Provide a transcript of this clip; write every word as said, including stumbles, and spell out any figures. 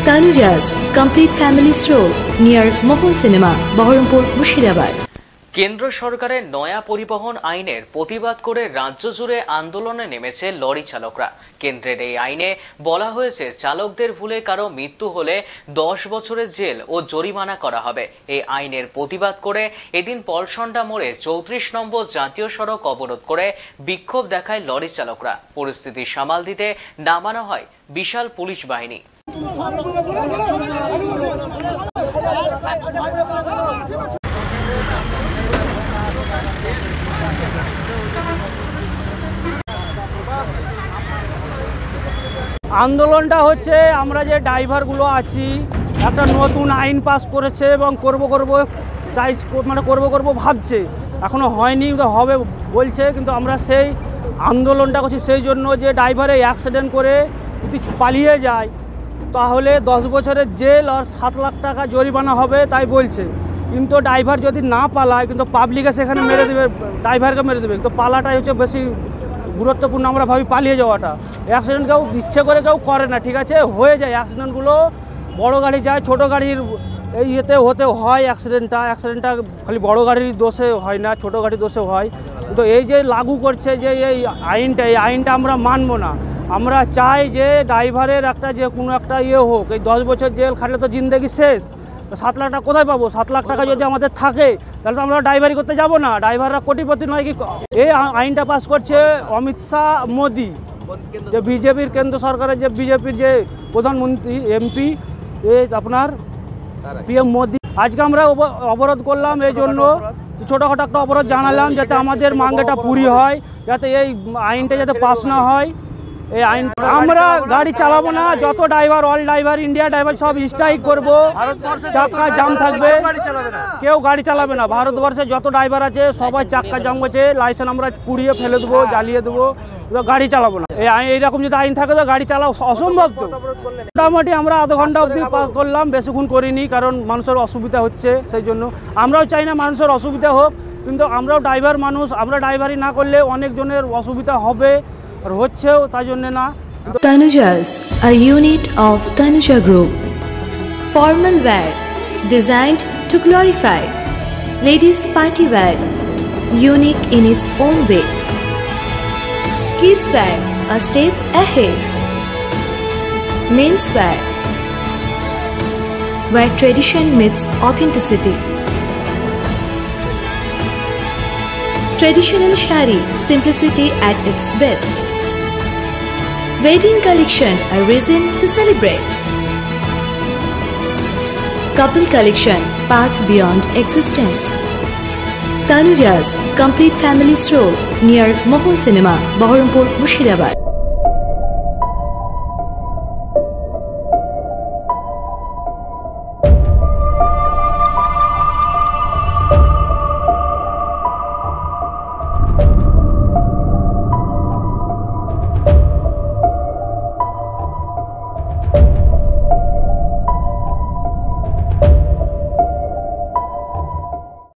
Tanuja's complete family stroll near Mohol Cinema, Baharampur, Murshidabad. কেন্দ্র সরকারের নয়া পরিবহন আইনের প্রতিবাদ করে রাজ্য জুড়ে আন্দোলনে নেমেছে লরি চালকরা। কেন্দ্রের এই আইনে বলা হয়েছে চালকদের ভুলে কারো মৃত্যু হলে দশ বছরের জেল ও জরিমানা করা হবে। এই আইনের প্রতিবাদ করে এদিন পলসন্ডা মোড়ে চৌত্রিশ নম্বর জাতীয় সড়ক অবরোধ করে বিক্ষোভ দেখায় লরি চালকরা। পরিস্থিতি সামাল দিতে নামানো হয় বিশাল পুলিশ বাহিনী। আন্দোলনটা হচ্ছে আমরা যে ড্রাইভারগুলো আছি একটা নতুন আইন পাস করেছে এবং করব করব চাই মানে করব করব ভাবছে, এখনও হয়নি, হবে বলছে, কিন্তু আমরা সেই আন্দোলনটা করছি সেই জন্য যে ড্রাইভারে অ্যাক্সিডেন্ট করে যদি পালিয়ে যায় তাহলে দশ বছরের জেল আর সাত লাখ টাকা জরিমানা হবে তাই বলছে। কিন্তু ড্রাইভার যদি না পালায় কিন্তু পাবলিকে সেখানে মেরে দেবে, ড্রাইভারকে মেরে দেবে। কিন্তু পালাটাই হচ্ছে বেশি গুরুত্বপূর্ণ আমরা ভাবি, পালিয়ে যাওয়াটা। অ্যাক্সিডেন্ট কেউ ইচ্ছে করে কেউ করে না, ঠিক আছে, হয়ে যায় অ্যাক্সিডেন্টগুলো, বড় গাড়ি যায়, ছোট গাড়ির এই ইয়েতে হতে হয় অ্যাক্সিডেন্টটা। অ্যাক্সিডেন্টটা খালি বড় গাড়ির দোষে হয় না, ছোট গাড়ির দোষে হয়। কিন্তু এই যে লাগু করছে যে এই আইনটা, এই আইনটা আমরা মানবো না। আমরা চাই যে ড্রাইভারের একটা যে কোনো একটা ইয়ে হোক, এই দশ বছর জেল খাটলে তো জিন্দেগি শেষ। সাত লাখ টাকা কোথায় পাবো? সাত লাখ টাকা যদি আমাদের থাকে তাহলে তো আমরা ড্রাইভারি করতে যাব না। ড্রাইভাররা কোটিপতি নয় কি? এই আইনটা পাস করছে অমিত শাহ মোদি, যে বিজেপির কেন্দ্র সরকারের যে বিজেপির যে প্রধানমন্ত্রী এমপি আপনার পিএম মোদি। আজকে আমরা অবরোধ করলাম এই জন্য, ছোটোখাটো একটা অবরোধ জানালাম যাতে আমাদের মাঙ্গেটা পুরি হয়, যাতে এই আইনটা যাতে পাস না হয়। এই আইন আমরা গাড়ি চালাবো না, যত driver, all driver, India driver সব স্ট্রাইক করবো, চাক্কা জাম থাকবে, কেউ গাড়ি চালাবে না। ভারতবর্ষে যত ড্রাইভার আছে সবাই চাক্কা জাম করছে, লাইসেন্স আমরা পুড়িয়ে ফেলে দেবো, জ্বালিয়ে দেবো, গাড়ি চালাবো না। এই এইরকম যদি আইন থাকে তো গাড়ি চালাও অসম্ভব। তো মোটামুটি আমরা আধ ঘন্টা অবধি করলাম, বেশিক্ষণ করিনি, কারণ মানুষের অসুবিধা হচ্ছে সেই জন্য। আমরাও চাই না মানুষের অসুবিধা হোক, কিন্তু আমরাও ড্রাইভার মানুষ, আমরা ড্রাইভারি না করলে অনেকজনের অসুবিধা হবে আর হচ্ছেও, তাই জন্য না। Tanuja's, a unit of Tanuja Group. Formal wear designed to glorify. Ladies party wear, unique in its own way. Kids wear, a step ahead. Men's wear, where tradition meets authenticity. Traditional shari, simplicity at its best. Wedding collection, a reason to celebrate. Couple collection, path beyond existence. Tanuja's complete family stroll near Mohol Cinema, Baharampur, Murshidabad.